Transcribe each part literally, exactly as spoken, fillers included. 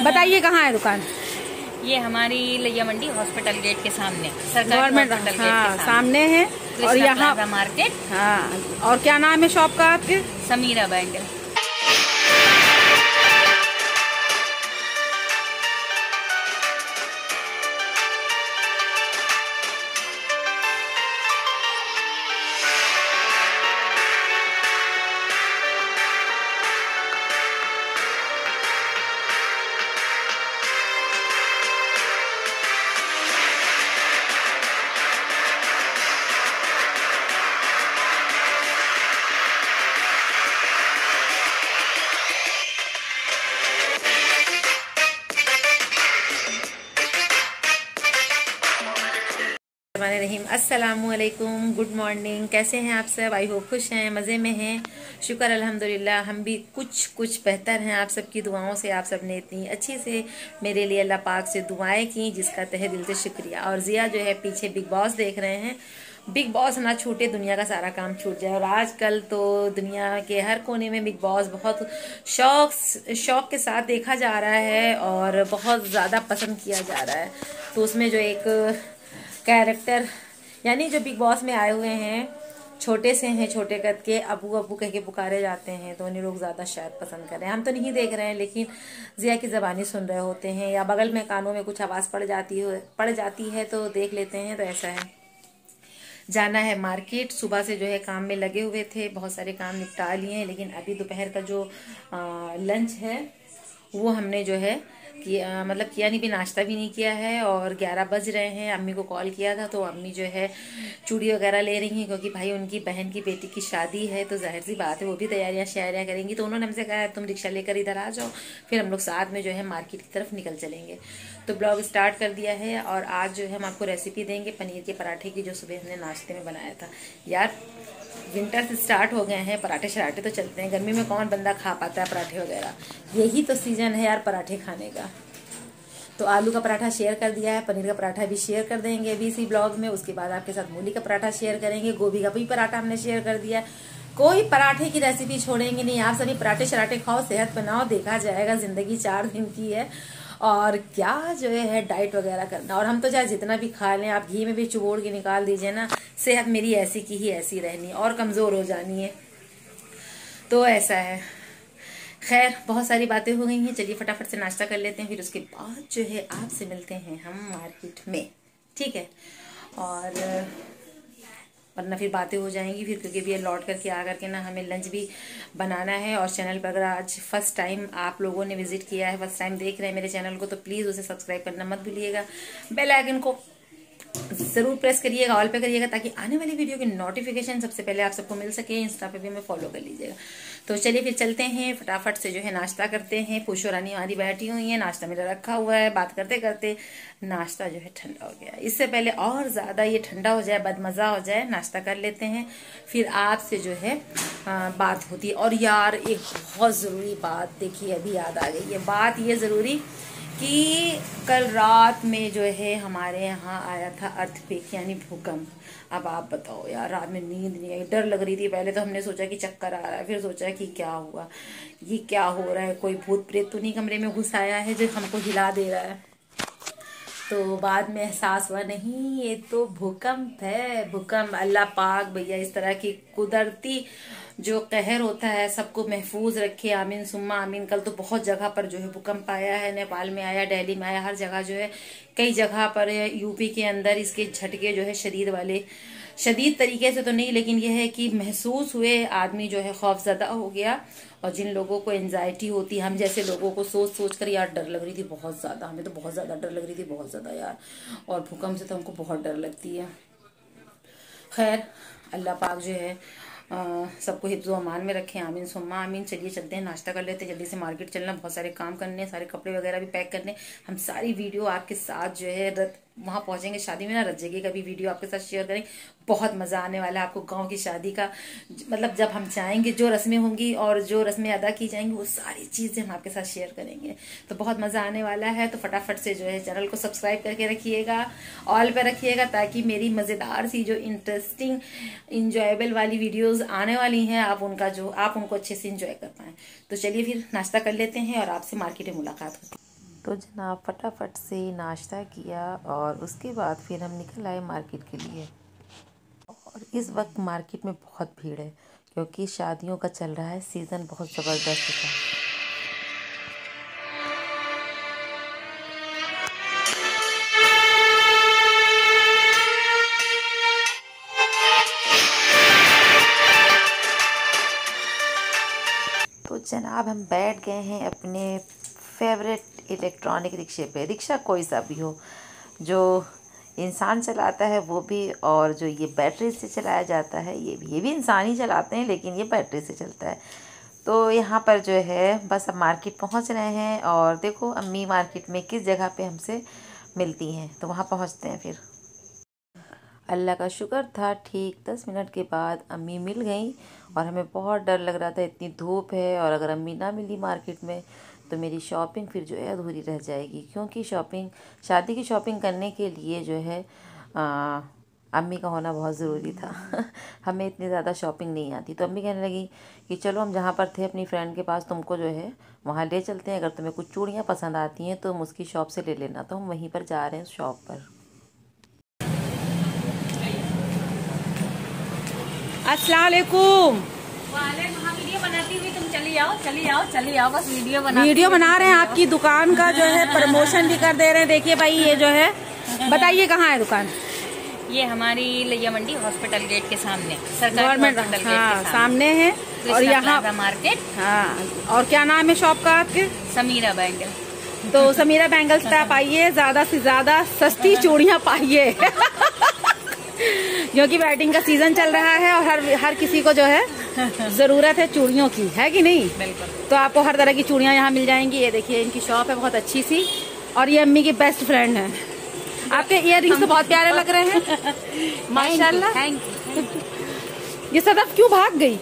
बताइए कहाँ है दुकान? ये हमारी लिया मंडी हॉस्पिटल गेट के सामने, सरकारी गवर्नमेंट हॉस्पिटल हाँ, गेट के सामने है। और यहाँ मार्केट। हाँ, और क्या नाम है शॉप का आपके? समीरा बैंगल। रहीम अस्सलामुअलैकुम, गुड मॉर्निंग। कैसे हैं आप सब? आई होप खुश हैं, मज़े में हैं। शुक्र अल्हम्दुलिल्लाह, हम भी कुछ कुछ बेहतर हैं आप सबकी दुआओं से। आप सब ने इतनी अच्छी से मेरे लिए अल्लाह पाक से दुआएं की, जिसका तहे दिल से शुक्रिया। और जिया जो है पीछे बिग बॉस देख रहे हैं। बिग बॉस ना छूटे, दुनिया का सारा काम छूट जाए। और आजकल तो दुनिया के हर कोने में बिग बॉस बहुत शौक शौक के साथ देखा जा रहा है और बहुत ज़्यादा पसंद किया जा रहा है। तो उसमें जो एक कैरेक्टर यानी जो बिग बॉस में आए हुए हैं, छोटे से हैं, छोटे कद के, अबू अबू कह के पुकारे जाते हैं, तो उन्हें लोग ज़्यादा शायद पसंद करें। हम तो नहीं देख रहे हैं, लेकिन जिया की ज़बानी सुन रहे होते हैं या बगल में कानों में कुछ आवाज़ पड़ जाती है पड़ जाती है तो देख लेते हैं। तो ऐसा है, जाना है मार्केट। सुबह से जो है काम में लगे हुए थे, बहुत सारे काम निपटा लिए हैं, लेकिन अभी दोपहर का जो आ, लंच है वो हमने जो है किया, मतलब किया नहीं भी, नाश्ता भी नहीं किया है। और ग्यारह बज रहे हैं। अम्मी को कॉल किया था तो अम्मी जो है चूड़ी वगैरह ले रही हैं, क्योंकि भाई उनकी बहन की बेटी की शादी है, तो जाहिर सी बात है वो भी तैयारियां शायरियाँ करेंगी। तो उन्होंने हमसे कहा तुम रिक्शा लेकर इधर आ जाओ, फिर हम लोग साथ में जो है मार्केट की तरफ निकल चलेंगे। तो ब्लॉग स्टार्ट कर दिया है और आज जो है हम आपको रेसिपी देंगे पनीर के पराठे की, जो सुबह हमने नाश्ते में बनाया था। यार विंटर से स्टार्ट हो गए हैं, पराठे शराठे तो चलते हैं। गर्मी में कौन बंदा खा पाता है पराठे वगैरह? यही तो सीजन है यार पराठे खाने का। तो आलू का पराठा शेयर कर दिया है, पनीर का पराठा भी शेयर कर देंगे अभी इसी ब्लॉग में। उसके बाद आपके साथ मूली का पराठा शेयर करेंगे, गोभी का भी पराठा हमने शेयर कर दिया है। कोई पराठे की रेसिपी छोड़ेंगे नहीं। आप सभी पराठे शराठे खाओ, सेहत बनाओ, देखा जाएगा। जिंदगी चार दिन की है और क्या जो है डाइट वगैरह करना। और हम तो चाहे जितना भी खा लें, आप घी में भी चुबोड़ के निकाल दीजिए ना, सेहत मेरी ऐसी की ही ऐसी रहनी और कमजोर हो जानी है। तो ऐसा है। खैर, बहुत सारी बातें हो गई हैं, चलिए फटाफट से नाश्ता कर लेते हैं, फिर उसके बाद जो है आपसे मिलते हैं हम मार्केट में, ठीक है? और वरना फिर बातें हो जाएंगी फिर, क्योंकि भी लौट करके आ करके ना हमें लंच भी बनाना है। और चैनल पर अगर आज फर्स्ट टाइम आप लोगों ने विजिट किया है, फर्स्ट टाइम देख रहे हैं मेरे चैनल को, तो प्लीज़ उसे सब्सक्राइब करना मत भूलिएगा। बेल आइकन को जरूर प्रेस करिएगा, ऑल पे करिएगा, ताकि आने वाली वीडियो की नोटिफिकेशन सबसे पहले आप सबको मिल सके। इंस्टा पे भी हमें फॉलो कर लीजिएगा। तो चलिए फिर चलते हैं, फटाफट से जो है नाश्ता करते हैं। पूछो रानी हमारी बैठी हुई है, नाश्ता मेरा रखा हुआ है। बात करते करते नाश्ता जो है ठंडा हो गया। इससे पहले और ज्यादा ये ठंडा हो जाए, बदमजा हो जाए, नाश्ता कर लेते हैं, फिर आपसे जो है आ, बात होती है। और यार एक बहुत जरूरी बात, देखिए अभी याद आ गई है बात, ये जरूरी कि कल रात में जो है हमारे यहाँ आया था अर्थक्वेक यानी भूकंप। अब आप बताओ यार, रात में नींद नहीं आई, डर लग रही थी। पहले तो हमने सोचा कि चक्कर आ रहा है, फिर सोचा कि क्या हुआ, ये क्या हो रहा है, कोई भूत प्रेत तो नहीं कमरे में घुस आया है जो हमको हिला दे रहा है। तो बाद में एहसास हुआ नहीं, ये तो भूकंप है। भूकंप अल्लाह पाक भैया इस तरह की कुदरती जो कहर होता है सबको महफूज रखे, आमीन सुम्मा आमीन। कल तो बहुत जगह पर जो है भूकंप आया है, नेपाल में आया, दिल्ली में आया, हर जगह जो है, कई जगह पर यूपी के अंदर इसके झटके जो है शदीद वाले, शदीद तरीके से तो नहीं, लेकिन यह है कि महसूस हुए, आदमी जो है खौफजदा हो गया। और जिन लोगों को एंजाइटी होती, हम जैसे लोगों को सोच सोच कर यार डर लग रही थी बहुत ज्यादा, हमें तो बहुत ज्यादा डर लग रही थी, बहुत ज्यादा यार। और भूकंप से तो हमको बहुत डर लगती है। खैर अल्लाह पाक जो है आ, सबको हिफ्ज़ो अमान में रखें, आमीन सुम्मा आमीन। चलिए चलते हैं, नाश्ता कर लेते हैं, जल्दी से मार्केट चलना, बहुत सारे काम करने, सारे कपड़े वगैरह भी पैक करने। हम सारी वीडियो आपके साथ जो है रत वहां पहुंचेंगे शादी में ना, रत जगह का भी वीडियो आपके साथ शेयर करेंगे। बहुत मजा आने वाला है आपको गांव की शादी का। मतलब जब हम जाएंगे, जो रस्में होंगी और जो रस्में अदा की जाएंगी, वो सारी चीजें हम आपके साथ शेयर करेंगे। तो बहुत मजा आने वाला है। तो फटाफट से जो है चैनल को सब्सक्राइब करके रखिएगा, ऑल पे रखिएगा, ताकि मेरी मजेदार सी जो इंटरेस्टिंग इंजॉयबल वाली वीडियोस आने वाली हैं, आप उनका जो आप उनको अच्छे से इंजॉय कर पाए। तो चलिए फिर नाश्ता कर लेते हैं और आपसे मार्केट में मुलाकात होती है। तो जनाब फटाफट से नाश्ता किया और उसके बाद फिर हम निकल आए मार्केट के लिए। और इस वक्त मार्केट में बहुत भीड़ है क्योंकि शादियों का चल रहा है सीज़न, बहुत ज़बरदस्त था। तो जनाब हम बैठ गए हैं अपने फेवरेट इलेक्ट्रॉनिक रिक्शे पे। रिक्शा कोई सा भी हो, जो इंसान चलाता है वो भी, और जो ये बैटरी से चलाया जाता है ये भी। ये भी इंसान ही चलाते हैं लेकिन ये बैटरी से चलता है। तो यहाँ पर जो है बस अब मार्केट पहुँच रहे हैं और देखो अम्मी मार्केट में किस जगह पे हमसे मिलती हैं, तो वहाँ पहुँचते हैं। फिर अल्लाह का शुक्र था, ठीक दस मिनट के बाद अम्मी मिल गई और हमें बहुत डर लग रहा था, इतनी धूप है और अगर अम्मी ना मिली मार्केट में तो मेरी शॉपिंग फिर जो है अधूरी रह जाएगी। क्योंकि शॉपिंग, शादी की शॉपिंग करने के लिए जो है आ, अम्मी का होना बहुत ज़रूरी था। हमें इतनी ज़्यादा शॉपिंग नहीं आती, तो अम्मी कहने लगी कि चलो हम जहाँ पर थे अपनी फ्रेंड के पास तुमको जो है वहाँ ले चलते हैं, अगर तुम्हें कुछ चूड़ियाँ पसंद आती हैं तो तुम उसकी शॉप से ले लेना। तो हम वहीं पर जा रहे हैं शॉप पर। अस्सलाम वालेकुम। वीडियो बनाती हुई तुम चली आओ चली आओ चली आओ, बस वीडियो बना वीडियो बना रहे हैं आपकी दुकान का जो है प्रमोशन भी कर दे रहे हैं। देखिए भाई ये जो है, बताइए कहाँ है दुकान? ये हमारी लिया मंडी हॉस्पिटल गेट के सामने, सरकारी गवर्नमेंट हॉस्पिटल गेट हाँ, के सामने सामने है। और यहाँ मार्केट। हाँ, और क्या नाम है शॉप का आपके? समीरा बैंगल। तो समीरा बैंगल्स पे आप आइए, ज्यादा से ज्यादा सस्ती चूड़ियाँ पाइए। क्योंकि वेडिंग का सीजन चल रहा है और हर हर किसी को जो है जरूरत है चूड़ियों की, है कि नहीं? बिल्कुल। तो आपको हर तरह की चूड़ियाँ यहाँ मिल जाएंगी। ये देखिए इनकी शॉप है बहुत अच्छी सी, और ये अम्मी की बेस्ट फ्रेंड है। आपके इयररिंग्स तो बहुत प्यारे लग रहे हैं, माशाल्लाह। Thank you. ये सदफ क्यों भाग गई?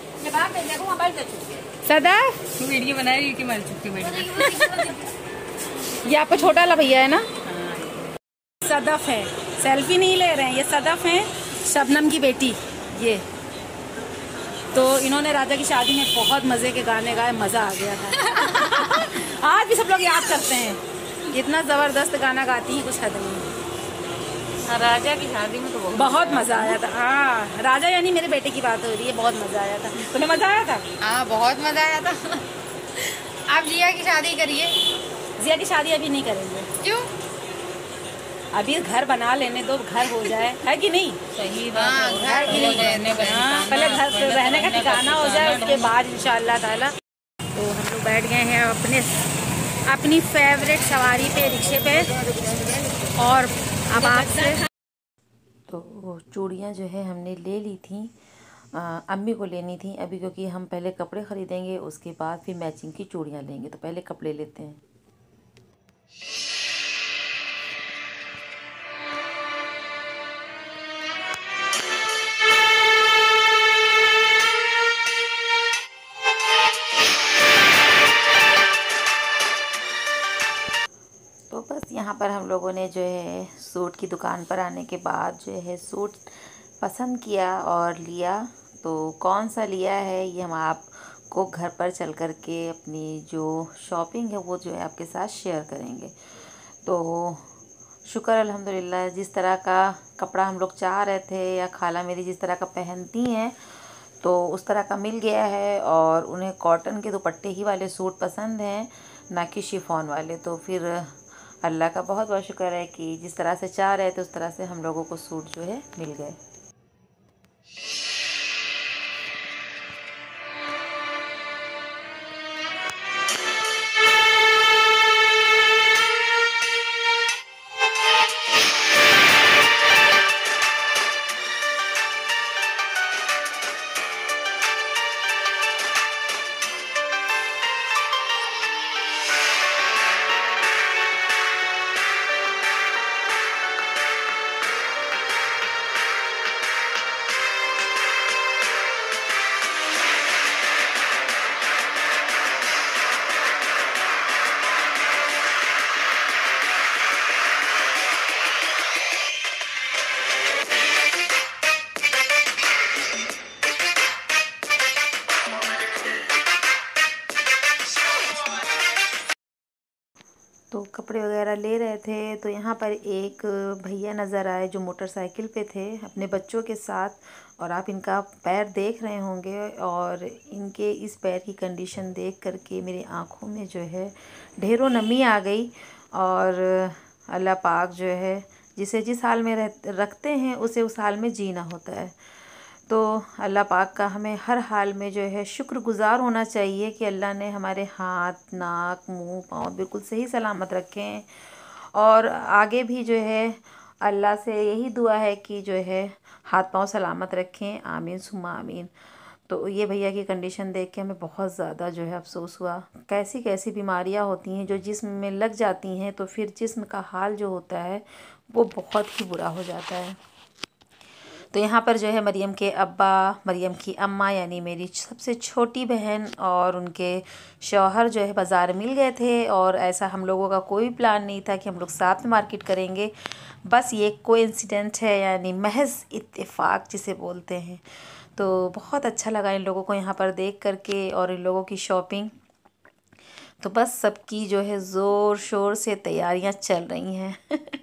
सदफ वीडियो बना रही थी, मर चुकी बेटी। ये आपका छोटा वाला भैया है ना? सदफ है, सेल्फी नहीं ले रहे हैं, ये सदफ है, शबनम की बेटी। ये तो इन्होंने राजा की शादी में बहुत मजे के गाने गाए, मजा आ गया था। आज भी सब लोग याद करते हैं, इतना जबरदस्त गाना गाती हैं, कुछ हद नहीं। राजा की शादी में तो बहुत, बहुत मजा आया था। हाँ, राजा यानी मेरे बेटे की बात हो रही है, बहुत मजा आया था। तुम्हें मजा आया था? हाँ, बहुत मजा आया था। आप जिया की शादी करिए। जिया की शादी अभी नहीं करेंगे। क्यों? अभी घर बना लेने दो, घर हो जाए, है कि नहीं? सही बात है। घर रहने हाँ, पहले घर रहने का ठिकाना हो जाए, उसके बाद इंशाअल्लाह ताला। तो हम लोग बैठ गए हैं अपने अपनी फेवरेट सवारी पे, रिक्शे पे। और अब आपसे तो चूड़ियाँ जो है हमने ले ली थी, आ, अम्मी को लेनी थी अभी, क्योंकि हम पहले कपड़े ख़रीदेंगे उसके बाद फिर मैचिंग की चूड़ियाँ लेंगे। तो पहले कपड़े लेते हैं। तो बस यहाँ पर हम लोगों ने जो है सूट की दुकान पर आने के बाद जो है सूट पसंद किया और लिया। तो कौन सा लिया है ये हम आपको घर पर चल कर के अपनी जो शॉपिंग है वो जो है आपके साथ शेयर करेंगे। तो शुक्र अल्हम्दुलिल्लाह, जिस तरह का कपड़ा हम लोग चाह रहे थे या खाला मेरी जिस तरह का पहनती हैं तो उस तरह का मिल गया है। और उन्हें कॉटन के दुपट्टे ही वाले सूट पसंद हैं, ना कि शिफॉन वाले। तो फिर अल्लाह का बहुत बहुत शुक्र है कि जिस तरह से चाह रहे थे उस तरह से हम लोगों को सूट जो है मिल गए। कपड़े वगैरह ले रहे थे तो यहाँ पर एक भैया नज़र आए जो मोटरसाइकिल पे थे अपने बच्चों के साथ। और आप इनका पैर देख रहे होंगे और इनके इस पैर की कंडीशन देख करके मेरी आँखों में जो है ढेरों नमी आ गई। और अल्लाह पाक जो है जिसे जिस हाल में रह रखते हैं उसे उस हाल में जीना होता है। तो अल्लाह पाक का हमें हर हाल में जो है शुक्रगुज़ार होना चाहिए कि अल्लाह ने हमारे हाथ, नाक, मुंह, पाँव बिल्कुल सही सलामत रखे हैं। और आगे भी जो है अल्लाह से यही दुआ है कि जो है हाथ पाँव सलामत रखें, आमीन सुम्मा आमीन। तो ये भैया की कंडीशन देख के हमें बहुत ज़्यादा जो है अफसोस हुआ। कैसी कैसी बीमारियां होती हैं जो जिस्म में लग जाती हैं तो फिर जिस्म का हाल जो होता है वो बहुत ही बुरा हो जाता है। तो यहाँ पर जो है मरियम के अब्बा, मरियम की अम्मा यानी मेरी सबसे छोटी बहन और उनके शौहर जो है बाज़ार मिल गए थे। और ऐसा हम लोगों का कोई प्लान नहीं था कि हम लोग साथ में मार्केट करेंगे, बस ये कोइंसिडेंट है यानी महज इत्तेफाक जिसे बोलते हैं। तो बहुत अच्छा लगा इन लोगों को यहाँ पर देख करके और इन लोगों की शॉपिंग। तो बस सबकी जो है ज़ोर शोर से तैयारियाँ चल रही हैं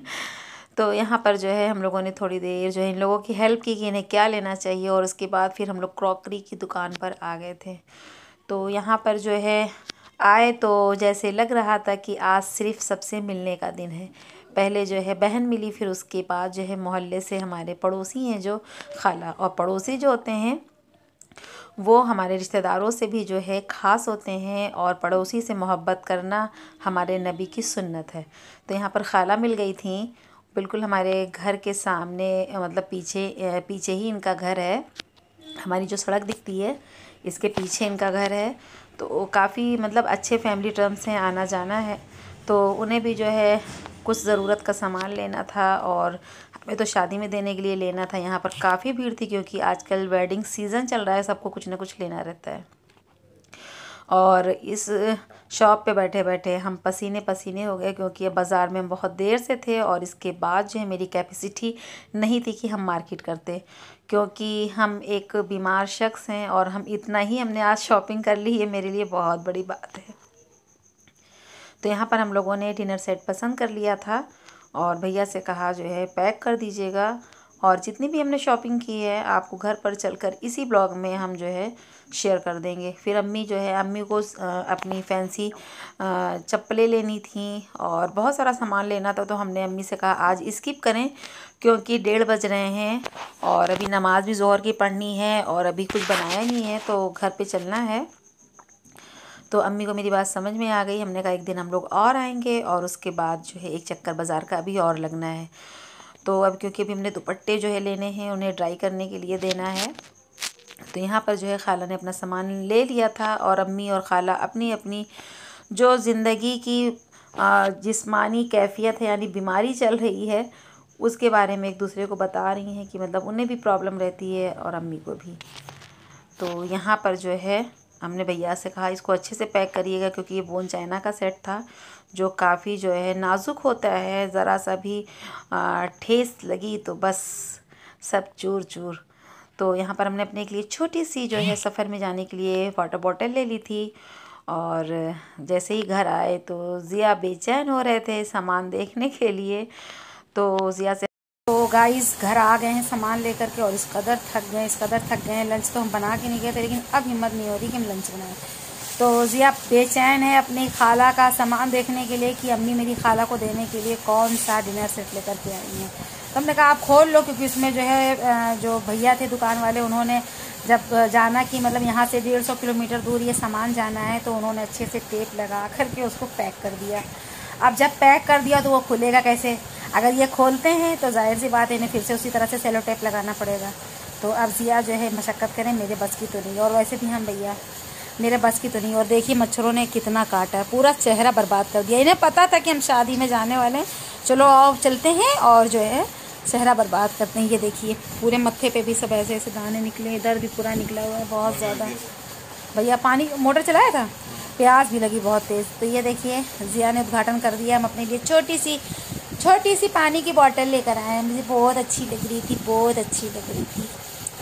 तो यहाँ पर जो है हम लोगों ने थोड़ी देर जो है इन लोगों की हेल्प की कि इन्हें क्या लेना चाहिए। और उसके बाद फिर हम लोग क्रॉकरी की दुकान पर आ गए थे। तो यहाँ पर जो है आए तो जैसे लग रहा था कि आज सिर्फ सबसे मिलने का दिन है। पहले जो है बहन मिली, फिर उसके बाद जो है मोहल्ले से हमारे पड़ोसी हैं जो खाला, और पड़ोसी जो होते हैं वो हमारे रिश्तेदारों से भी जो है ख़ास होते हैं। और पड़ोसी से मोहब्बत करना हमारे नबी की सुन्नत है। तो यहाँ पर खाला मिल गई थी, बिल्कुल हमारे घर के सामने, मतलब पीछे पीछे ही इनका घर है। हमारी जो सड़क दिखती है इसके पीछे इनका घर है। तो काफ़ी मतलब अच्छे फैमिली टर्म्स हैं, आना जाना है। तो उन्हें भी जो है कुछ ज़रूरत का सामान लेना था और हमें तो शादी में देने के लिए लेना था। यहाँ पर काफ़ी भीड़ थी क्योंकि आजकल वेडिंग सीज़न चल रहा है, सबको कुछ ना कुछ लेना रहता है। और इस शॉप पे बैठे बैठे हम पसीने पसीने हो गए क्योंकि अब बाज़ार में हम बहुत देर से थे। और इसके बाद जो है मेरी कैपेसिटी नहीं थी कि हम मार्केट करते, क्योंकि हम एक बीमार शख्स हैं और हम इतना ही हमने आज शॉपिंग कर ली, ये मेरे लिए बहुत बड़ी बात है। तो यहाँ पर हम लोगों ने डिनर सेट पसंद कर लिया था और भैया से कहा जो है पैक कर दीजिएगा। और जितनी भी हमने शॉपिंग की है आपको घर पर चलकर इसी ब्लॉग में हम जो है शेयर कर देंगे। फिर अम्मी जो है अम्मी को अपनी फैंसी चप्पलें लेनी थी और बहुत सारा सामान लेना था। तो हमने अम्मी से कहा आज स्किप करें क्योंकि डेढ़ बज रहे हैं और अभी नमाज भी ज़ोहर की पढ़नी है और अभी कुछ बनाया नहीं है तो घर पे चलना है। तो अम्मी को मेरी बात समझ में आ गई। हमने कहा एक दिन हम लोग और आएंगे और उसके बाद जो है एक चक्कर बाज़ार का अभी और लगना है। तो अब क्योंकि अभी हमने दुपट्टे जो है लेने हैं, उन्हें ड्राई करने के लिए देना है। तो यहाँ पर जो है खाला ने अपना सामान ले लिया था और अम्मी और खाला अपनी अपनी जो ज़िंदगी की जिस्मानी कैफियत है यानी बीमारी चल रही है उसके बारे में एक दूसरे को बता रही हैं कि मतलब उन्हें भी प्रॉब्लम रहती है और अम्मी को भी। तो यहाँ पर जो है हमने भैया से कहा इसको अच्छे से पैक करिएगा क्योंकि ये बोन चाइना का सेट था जो काफ़ी जो है नाजुक होता है। ज़रा सा भी ठेस लगी तो बस सब चूर चूर। तो यहाँ पर हमने अपने के लिए छोटी सी जो है सफ़र में जाने के लिए वाटर बॉटल ले ली थी। और जैसे ही घर आए तो ज़िया बेचैन हो रहे थे सामान देखने के लिए। तो ज़िया से तो गाइस घर आ गए हैं सामान लेकर के और इस कदर थक गए इस कदर थक गए हैं। लंच तो हम बना के नहीं गए थे लेकिन अब हिम्मत नहीं हो रही कि हम लंच बनाएं। तो ज़िया बेचैन है अपनी खाला का सामान देखने के लिए कि अम्मी मेरी खाला को देने के लिए कौन सा डिनर सेट लेकर के आई हैं। तो हमने कहा आप खोल लो क्योंकि इसमें जो है जो भैया थे दुकान वाले उन्होंने जब जाना कि मतलब यहाँ से डेढ़ सौ किलोमीटर दूर ये सामान जाना है तो उन्होंने अच्छे से टेप लगा करके उसको पैक कर दिया। अब जब पैक कर दिया तो वो खुलेगा कैसे? अगर ये खोलते हैं तो जाहिर सी बात है इन्हें फिर से उसी तरह से सेलो टेप लगाना पड़ेगा। तो अब ज़िया जो है मशक्क़त करें, मेरे बस की तो नहीं। और वैसे भी हम भैया मेरे बस की तो नहीं। और देखिए मच्छरों ने कितना काटा है, पूरा चेहरा बर्बाद कर दिया। इन्हें पता था कि हम शादी में जाने वाले हैं, चलो आओ चलते हैं और जो है चेहरा बर्बाद करते हैं। ये देखिए पूरे मत्थे पे भी सब ऐसे ऐसे दाने निकले, इधर भी पूरा निकला हुआ है बहुत ज़्यादा। भैया पानी मोटर चलाया था, प्यास भी लगी बहुत तेज़। तो ये देखिए ज़िया ने उद्घाटन कर दिया। हम अपने लिए छोटी सी छोटी सी पानी की बोतल लेकर आए। मुझे बहुत अच्छी लग रही थी, बहुत अच्छी लग रही थी।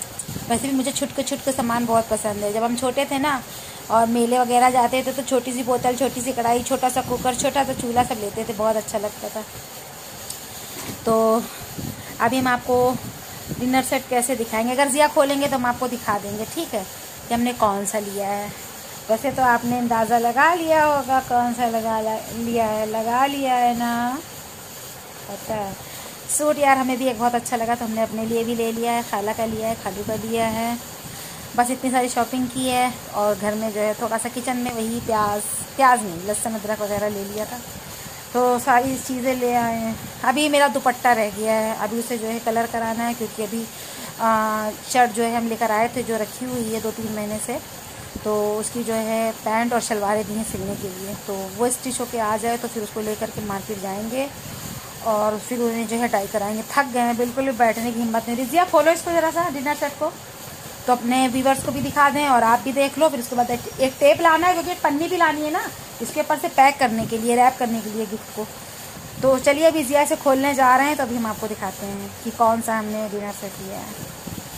वैसे भी मुझे छुटके छुटके सामान बहुत पसंद है। जब हम छोटे थे ना और मेले वगैरह जाते थे तो छोटी सी बोतल, छोटी सी कढ़ाई, छोटा सा कुकर, छोटा सा चूल्हा सब लेते थे, बहुत अच्छा लगता था। तो अभी हम आपको डिनर सेट कैसे दिखाएंगे, अगर ज़िया खोलेंगे तो हम आपको दिखा देंगे, ठीक है, कि हमने कौन सा लिया है। वैसे तो आपने अंदाज़ा लगा लिया होगा कौन सा लगा लिया है, लगा लिया है ना, पता है। सूट यार हमें भी एक बहुत अच्छा लगा तो हमने अपने लिए भी ले लिया है, खाला का लिया है, खालू का लिया है। बस इतनी सारी शॉपिंग की है और घर में जो है थोड़ा सा किचन में वही प्याज प्याज नहीं लहसुन अदरक वगैरह ले लिया था, तो सारी चीज़ें ले आए हैं। अभी मेरा दुपट्टा रह गया है, अभी उसे जो है कलर कराना है, क्योंकि अभी आ, शर्ट जो है हम लेकर आए थे जो रखी हुई है दो तीन महीने से, तो उसकी जो है पैंट और शलवारें दी हैं सिलने के लिए, तो वो स्टिच होके आ जाए तो फिर उसको लेकर के मार्केट जाएंगे और फिर उन्हें जो है डाई कराएंगे। थक गए हैं, बिल्कुल भी बैठने की हिम्मत नहीं रही। जिया खोलो इसको ज़रा सा डिनर सेट को, तो अपने व्यूवर्स को भी दिखा दें और आप भी देख लो। फिर उसके बाद एक टेप लाना है, क्योंकि एक पन्नी भी लानी है ना इसके ऊपर से पैक करने के लिए, रैप करने के लिए गिफ्ट को। तो चलिए अभी जिया से खोलने जा रहे हैं, तो अभी हम आपको दिखाते हैं कि कौन सा हमने डिनर सेट लिया है।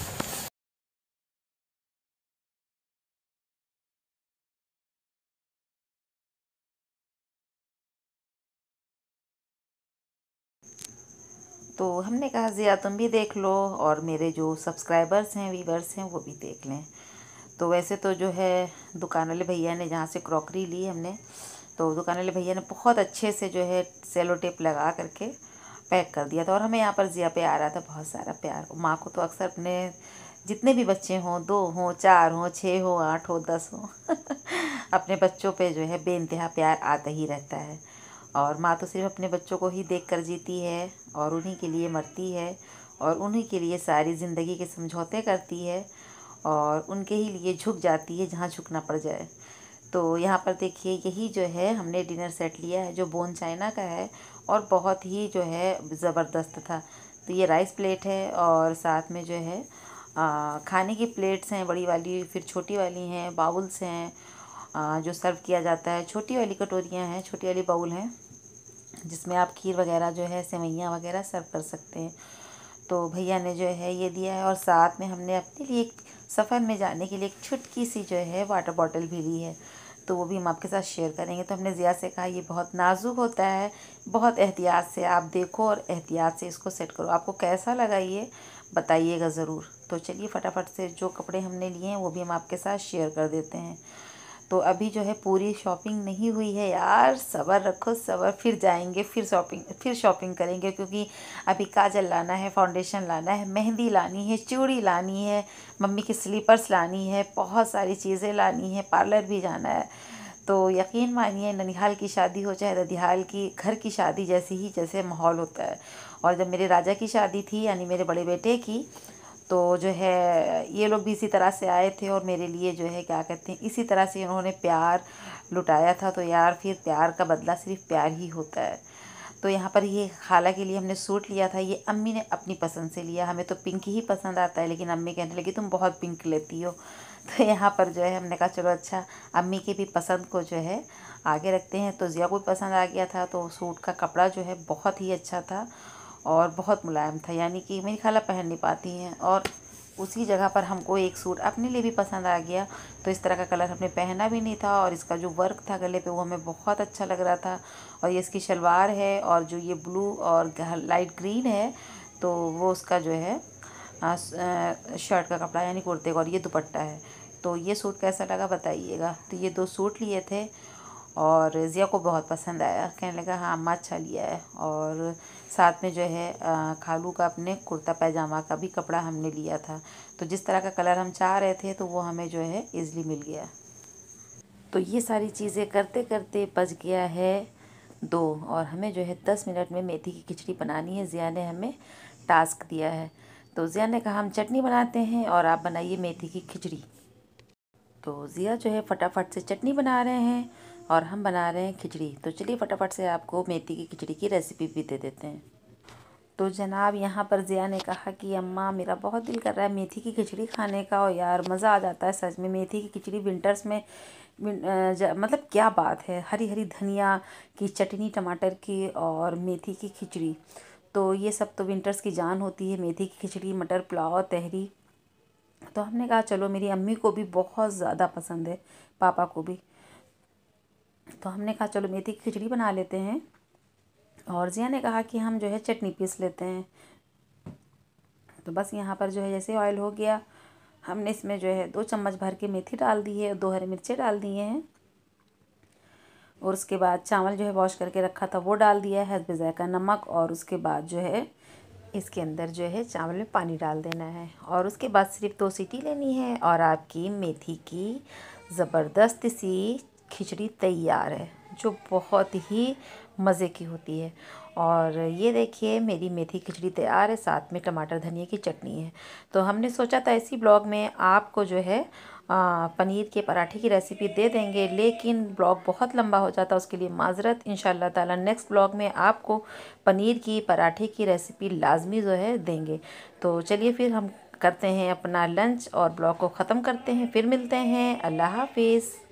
तो हमने कहा ज़िया तुम भी देख लो और मेरे जो सब्सक्राइबर्स हैं, व्यूवर्स हैं, वो भी देख लें। तो वैसे तो जो है दुकान वाले भैया ने जहाँ से क्रॉकरी ली हमने, तो दुकान वाले भैया ने बहुत अच्छे से जो है सेलो टेप लगा करके पैक कर दिया था। और हमें यहाँ पर ज़िया पे आ रहा था बहुत सारा प्यार। माँ को तो अक्सर अपने जितने भी बच्चे हों, दो हों, चार हों, छः हों, आठ हों, दस हों अपने बच्चों पे जो है बेइंतहा प्यार आता ही रहता है। और माँ तो सिर्फ अपने बच्चों को ही देख कर जीती है और उन्हीं के लिए मरती है और उन्हीं के लिए सारी ज़िंदगी के समझौते करती है और उनके ही लिए झुक जाती है जहाँ झुकना पड़ जाए। तो यहाँ पर देखिए यही जो है हमने डिनर सेट लिया है जो बोन चाइना का है और बहुत ही जो है ज़बरदस्त था। तो ये राइस प्लेट है और साथ में जो है आ, खाने की प्लेट्स हैं, बड़ी वाली, फिर छोटी वाली हैं, बाउल्स हैं आ, जो सर्व किया जाता है। छोटी वाली कटोरियाँ हैं, छोटी वाली बाउल हैं जिसमें आप खीर वगैरह जो है सेवइयाँ वगैरह सर्व कर सकते हैं। तो भैया ने जो है ये दिया है और साथ में हमने अपने लिए एक सफ़र में जाने के लिए एक छुटकी सी जो है वाटर बॉटल भी ली है, तो वो भी हम आपके साथ शेयर करेंगे। तो हमने ज़िया से कहा ये बहुत नाजुक होता है, बहुत एहतियात से आप देखो और एहतियात से इसको सेट करो। आपको कैसा लगा ये बताइएगा ज़रूर। तो चलिए फटाफट से जो कपड़े हमने लिए हैं वो भी हम आपके साथ शेयर कर देते हैं। तो अभी जो है पूरी शॉपिंग नहीं हुई है यार, सब्र रखो सब्र, फिर जाएंगे, फिर शॉपिंग फिर शॉपिंग करेंगे, क्योंकि अभी काजल लाना है, फाउंडेशन लाना है, मेहंदी लानी है, चूड़ी लानी है, मम्मी की स्लीपर्स लानी है, बहुत सारी चीज़ें लानी है, पार्लर भी जाना है। तो यकीन मानिए ननिहाल की शादी हो चाहे ददिहाल की, घर की शादी जैसी ही जैसे माहौल होता है। और जब मेरे राजा की शादी थी यानी मेरे बड़े बेटे की, तो जो है ये लोग भी इसी तरह से आए थे और मेरे लिए जो है क्या कहते हैं इसी तरह से उन्होंने प्यार लुटाया था। तो यार फिर प्यार का बदला सिर्फ प्यार ही होता है। तो यहाँ पर ये खाला के लिए हमने सूट लिया था, ये अम्मी ने अपनी पसंद से लिया। हमें तो पिंक ही पसंद आता है, लेकिन अम्मी कहने लगी तुम बहुत पिंक लेती हो। तो यहाँ पर जो है हमने कहा चलो अच्छा अम्मी की भी पसंद को जो है आगे रखते हैं। तो ज़िया को भी पसंद आ गया था। तो सूट का कपड़ा जो है बहुत ही अच्छा था और बहुत मुलायम था, यानी कि मेरी खाला पहन नहीं पाती हैं। और उसी जगह पर हमको एक सूट अपने लिए भी पसंद आ गया। तो इस तरह का कलर हमने पहना भी नहीं था और इसका जो वर्क था गले पे वो हमें बहुत अच्छा लग रहा था। और ये इसकी शलवार है और जो ये ब्लू और लाइट ग्रीन है तो वो उसका जो है शर्ट का कपड़ा यानी कुर्ते का, और ये दुपट्टा है। तो ये सूट कैसा लगा बताइएगा। तो ये दो सूट लिए थे और ज़िया को बहुत पसंद आया, कहने लगा हाँ अम्मा अच्छा लिया है। और साथ में जो है खालू का अपने कुर्ता पैजामा का भी कपड़ा हमने लिया था। तो जिस तरह का कलर हम चाह रहे थे तो वो हमें जो है ईज़िली मिल गया। तो ये सारी चीज़ें करते करते बज गया है दो और हमें जो है दस मिनट में मेथी की खिचड़ी बनानी है। ज़िया ने हमें टास्क दिया है। तो ज़िया ने कहा हम चटनी बनाते हैं और आप बनाइए मेथी की खिचड़ी। तो ज़िया जो है फटाफट से चटनी बना रहे हैं और हम बना रहे हैं खिचड़ी। तो चलिए फटाफट से आपको मेथी की खिचड़ी की रेसिपी भी दे देते हैं। तो जनाब यहाँ पर ज़िया ने कहा कि अम्मा मेरा बहुत दिल कर रहा है मेथी की खिचड़ी खाने का, और यार मज़ा आ जाता है सच में। मेथी की खिचड़ी विंटर्स में मतलब क्या बात है, हरी हरी धनिया की चटनी, टमाटर की और मेथी की खिचड़ी, तो ये सब तो विंटर्स की जान होती है। मेथी की खिचड़ी, मटर पुलाव, तहरी, तो हमने कहा चलो, मेरी अम्मी को भी बहुत ज़्यादा पसंद है, पापा को भी, तो हमने कहा चलो मेथी की खिचड़ी बना लेते हैं। और जिया ने कहा कि हम जो है चटनी पीस लेते हैं। तो बस यहाँ पर जो है जैसे ऑयल हो गया, हमने इसमें जो है दो चम्मच भर के मेथी डाल दी है, दो हरी मिर्चें डाल दिए हैं, और उसके बाद चावल जो है वॉश करके रखा था वो डाल दिया है, हस्बे ज़ायक़ा नमक, और उसके बाद जो है इसके अंदर जो है चावल में पानी डाल देना है, और उसके बाद सिर्फ दो सीटी लेनी है और आपकी मेथी की ज़बरदस्त सी खिचड़ी तैयार है, जो बहुत ही मज़े की होती है। और ये देखिए मेरी मेथी खिचड़ी तैयार है, साथ में टमाटर धनिया की चटनी है। तो हमने सोचा था इसी ब्लॉग में आपको जो है आ, पनीर के पराठे की रेसिपी दे देंगे, लेकिन ब्लॉग बहुत लंबा हो जाता, उसके लिए माजरत। इंशाल्लाह ताला नेक्स्ट ब्लॉग में आपको पनीर की पराठे की रेसिपी लाजमी जो है देंगे। तो चलिए फिर हम करते हैं अपना लंच और ब्लॉग को ख़त्म करते हैं, फिर मिलते हैं। अल्लाह हाफिज़।